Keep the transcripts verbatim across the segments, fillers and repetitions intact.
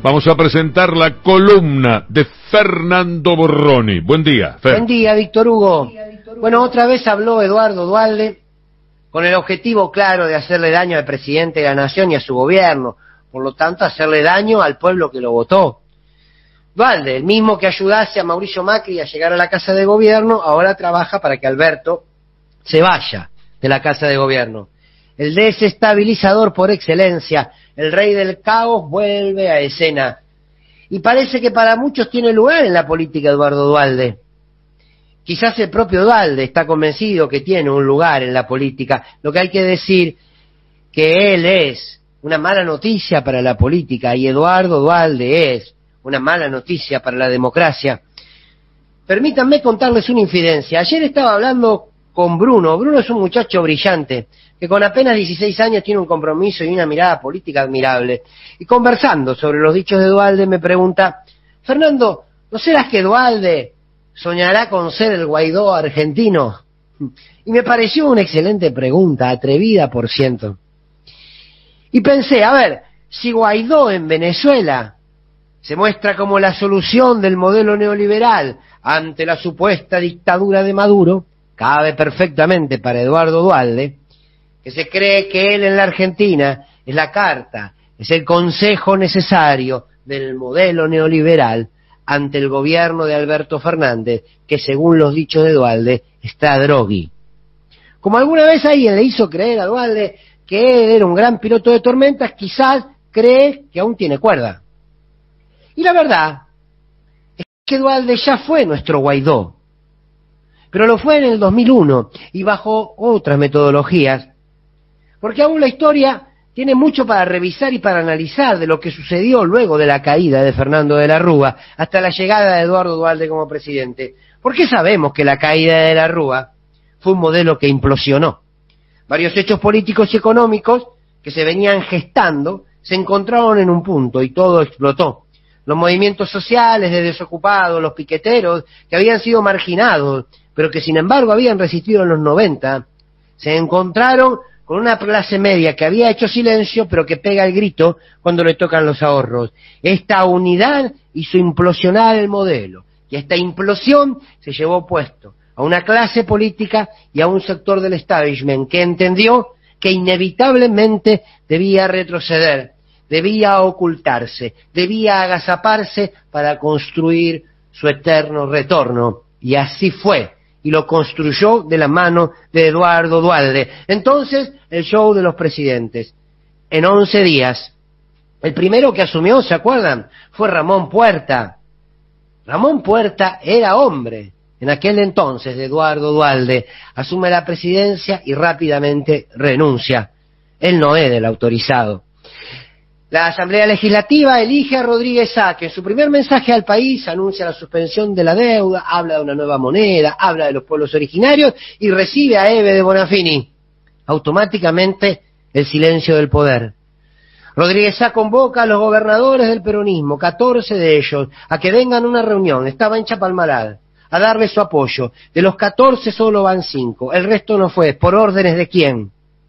Vamos a presentar la columna de Fernando Borroni. Buen día, Fer. Buen día, Víctor Hugo. Bueno, otra vez habló Eduardo Duhalde con el objetivo claro de hacerle daño al presidente de la Nación y a su gobierno, por lo tanto hacerle daño al pueblo que lo votó. Duhalde, el mismo que ayudase a Mauricio Macri a llegar a la Casa de Gobierno, ahora trabaja para que Alberto se vaya de la Casa de Gobierno. El desestabilizador por excelencia, el rey del caos, vuelve a escena. Y parece que para muchos tiene lugar en la política Eduardo Duhalde. Quizás el propio Duhalde está convencido que tiene un lugar en la política. Lo que hay que decir que él es una mala noticia para la política y Eduardo Duhalde es una mala noticia para la democracia. Permítanme contarles una infidencia. Ayer estaba hablando con Bruno. Bruno es un muchacho brillante que con apenas dieciséis años tiene un compromiso y una mirada política admirable. Y conversando sobre los dichos de Duhalde me pregunta: Fernando, ¿no serás que Duhalde soñará con ser el Guaidó argentino? Y me pareció una excelente pregunta, atrevida por ciento. Y pensé, a ver, si Guaidó en Venezuela se muestra como la solución del modelo neoliberal ante la supuesta dictadura de Maduro, cabe perfectamente para Eduardo Duhalde, que se cree que él en la Argentina es la carta, es el consejo necesario del modelo neoliberal ante el gobierno de Alberto Fernández, que según los dichos de Duhalde está drogui. Como alguna vez alguien le hizo creer a Duhalde que él era un gran piloto de tormentas, quizás cree que aún tiene cuerda. Y la verdad es que Duhalde ya fue nuestro Guaidó, pero lo fue en el dos mil uno y bajo otras metodologías, porque aún la historia tiene mucho para revisar y para analizar de lo que sucedió luego de la caída de Fernando de la Rúa hasta la llegada de Eduardo Duhalde como presidente. ¿Por qué sabemos que la caída de la Rúa fue un modelo que implosionó? Varios hechos políticos y económicos que se venían gestando se encontraron en un punto y todo explotó. Los movimientos sociales de desocupados, los piqueteros, que habían sido marginados, pero que sin embargo habían resistido en los noventa, se encontraron con una clase media que había hecho silencio, pero que pega el grito cuando le tocan los ahorros. Esta unidad hizo implosionar el modelo, y esta implosión se llevó puesto a una clase política y a un sector del establishment que entendió que inevitablemente debía retroceder, debía ocultarse, debía agazaparse para construir su eterno retorno. Y así fue, y lo construyó de la mano de Eduardo Duhalde. Entonces, el show de los presidentes. En once días, el primero que asumió, ¿se acuerdan?, fue Ramón Puerta. Ramón Puerta era hombre en aquel entonces de Eduardo Duhalde. Asume la presidencia y rápidamente renuncia. Él no era el autorizado. La Asamblea Legislativa elige a Rodríguez Sá, que en su primer mensaje al país anuncia la suspensión de la deuda, habla de una nueva moneda, habla de los pueblos originarios y recibe a Eve de Bonafini. Automáticamente el silencio del poder. Rodríguez Sá convoca a los gobernadores del peronismo, catorce de ellos, a que vengan a una reunión, estaba en Chapalmalal, a darle su apoyo. De los catorce solo van cinco, el resto no fue. ¿Por órdenes de quién?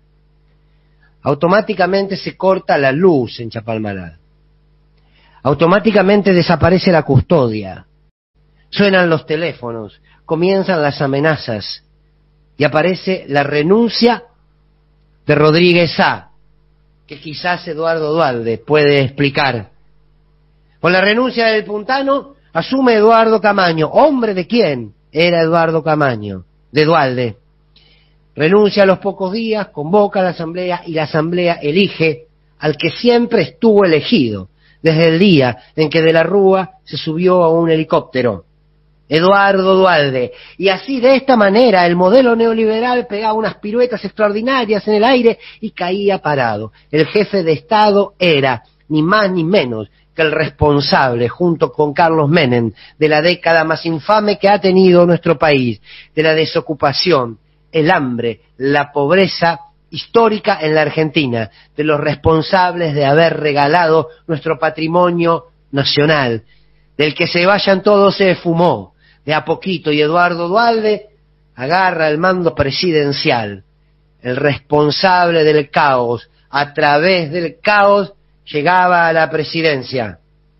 Automáticamente se corta la luz en Chapalmalal. Automáticamente desaparece la custodia. Suenan los teléfonos, comienzan las amenazas y aparece la renuncia de Rodríguez Sá, que quizás Eduardo Duhalde puede explicar. Con la renuncia del puntano asume Eduardo Camaño. ¿Hombre de quién? Era Eduardo Camaño, de Duhalde. Renuncia a los pocos días, convoca a la Asamblea y la Asamblea elige al que siempre estuvo elegido, desde el día en que de la Rúa se subió a un helicóptero, Eduardo Duhalde. Y así, de esta manera, el modelo neoliberal pegaba unas piruetas extraordinarias en el aire y caía parado. El jefe de Estado era, ni más ni menos, que el responsable, junto con Carlos Menem, de la década más infame que ha tenido nuestro país, de la desocupación, el hambre, la pobreza histórica en la Argentina, de los responsables de haber regalado nuestro patrimonio nacional, del que se vayan todos se fumó de a poquito, y Eduardo Duhalde agarra el mando presidencial, el responsable del caos, a través del caos llegaba a la presidencia.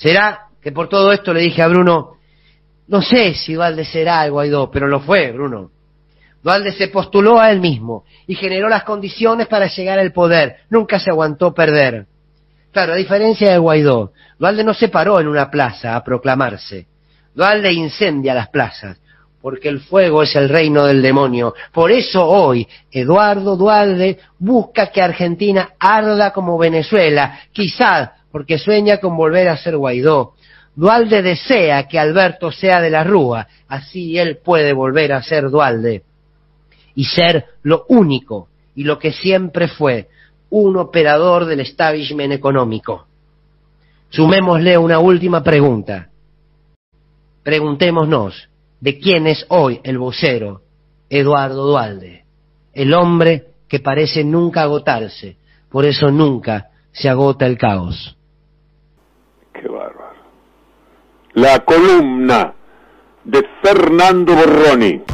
Será que por todo esto le dije a Bruno, no sé si Duhalde será el Guaidó, pero lo fue, Bruno. Duhalde se postuló a él mismo y generó las condiciones para llegar al poder. Nunca se aguantó perder. Claro, a diferencia de Guaidó, Duhalde no se paró en una plaza a proclamarse. Duhalde incendia las plazas, porque el fuego es el reino del demonio. Por eso hoy Eduardo Duhalde busca que Argentina arda como Venezuela, quizás porque sueña con volver a ser Guaidó. Duhalde desea que Alberto sea de la Rúa, así él puede volver a ser Duhalde y ser lo único y lo que siempre fue, un operador del establishment económico. Sumémosle una última pregunta. Preguntémonos, ¿de quién es hoy el vocero? Eduardo Duhalde, el hombre que parece nunca agotarse, por eso nunca se agota el caos. Qué bárbaro. La columna de Fernando Borroni.